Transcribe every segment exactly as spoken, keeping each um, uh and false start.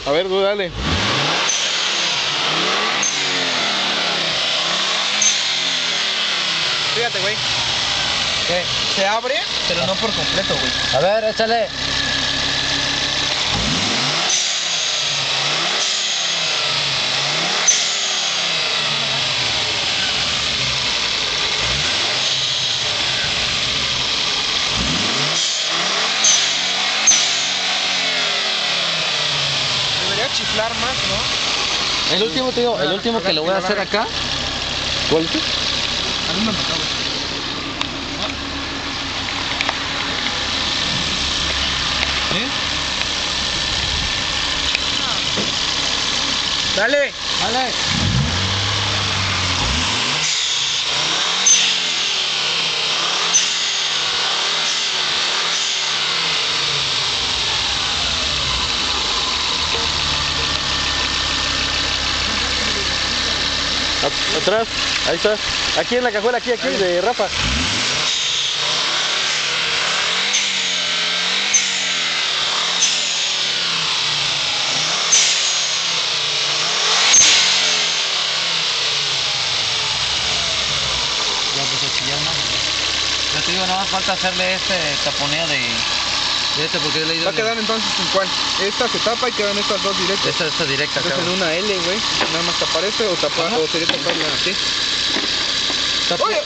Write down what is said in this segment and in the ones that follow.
A ver, tú dale. Fíjate, güey. ¿Qué? Se abre, pero no por completo, güey. A ver, échale. Debería chiflar más, ¿no? El último, te digo, el último que le voy a hacer acá. ¿Cuál es? A mí me mató, güey. ¿Eh? Dale. Dale. Atrás, ahí está. Aquí en la cajuela, aquí, aquí, de Rafa. Ya empezó a chillar más. Yo te digo, nada más falta hacerle este taponeo de, de este porque le he ido. Va a quedar entonces en cuál. Esta se tapa y quedan estas dos directas. Esta, esta directa, Es en cabrón. una L, güey. Nada más tapar este o tapar, Ajá. o sería taparla así. Tapa- Oye.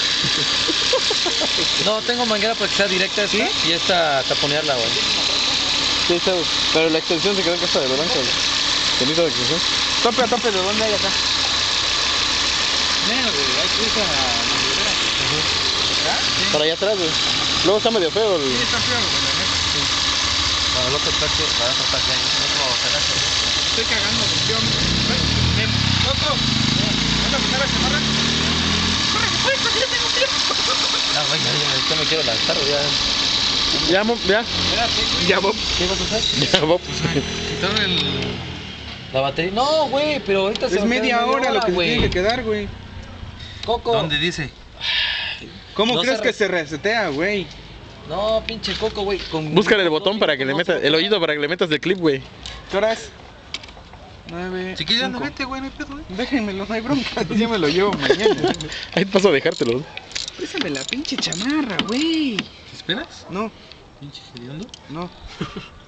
No, tengo manguera para que sea directa esta ¿Sí? y esta taponearla, güey. Sí, está, güey. Pero la extensión se quedó en casa de Loranca, güey. ¿Teniste la extensión? Tope a tope, ¿de dónde hay acá? Menos, güey. Hay que irse a la manguera. ¿Ah? Sí. Para allá atrás, güey. Luego está medio feo el... Sí, está feo, güey, la neta. Para el otro tache, para el otro tache ahí, otro pedazo. Estoy cagando, güey. Yo, ven, Coco. ¿Vas a poner la chamarra? Corre, corre, corre, yo tengo tiempo. No, güey, ya, ya, ya me quiero lanzar, güey. Ya. Ya, Bob, ya. Espérate, güey. Ya, Bob. ¿Qué vas a hacer? Ya, Bob. Quitaron el... La batería. No, güey, pero ahorita se Es va a quedar media hora lo que se güey. tiene que quedar, güey. Coco. ¿Dónde dice? ¿Cómo No crees se que re- se resetea, güey? No, pinche Coco, güey. con- Búscale el botón para que le no metas, se- el oído para que le metas el clip, güey. ¿Qué hora es? Nueve. Si quieres ya no cinco. vete, güey, no hay pedo, güey. Déjenmelo, no hay bronca. Yo me lo llevo mañana. Ahí paso a dejártelo. Pésame la pinche chamarra, güey. ¿Te esperas? No, Pinche hediondo. no.